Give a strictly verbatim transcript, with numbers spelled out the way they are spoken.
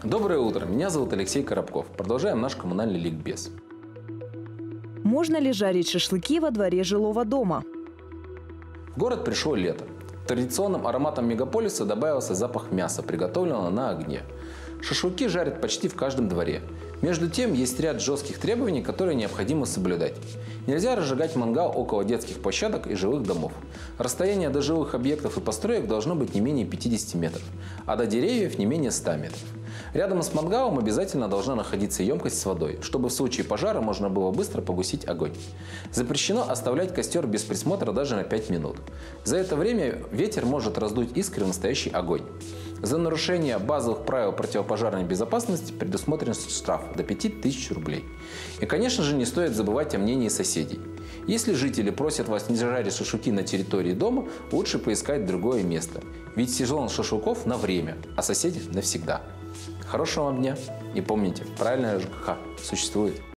Доброе утро, меня зовут Алексей Коробков. Продолжаем наш коммунальный ликбез. Можно ли жарить шашлыки во дворе жилого дома? В город пришло лето. Традиционным ароматом мегаполиса добавился запах мяса, приготовленного на огне. Шашлыки жарят почти в каждом дворе. Между тем, есть ряд жестких требований, которые необходимо соблюдать. Нельзя разжигать мангал около детских площадок и жилых домов. Расстояние до жилых объектов и построек должно быть не менее пятидесяти метров, а до деревьев не менее ста метров. Рядом с мангалом обязательно должна находиться емкость с водой, чтобы в случае пожара можно было быстро погасить огонь. Запрещено оставлять костер без присмотра даже на пять минут. За это время ветер может раздуть искры в настоящий огонь. За нарушение базовых правил противопожарной безопасности предусмотрен штраф до пяти тысяч рублей. И, конечно же, не стоит забывать о мнении соседей. Если жители просят вас не жарить шашлыки на территории дома, лучше поискать другое место. Ведь сезон шашлыков на время, а соседи навсегда. Хорошего вам дня и помните, правильное ЖКХ существует.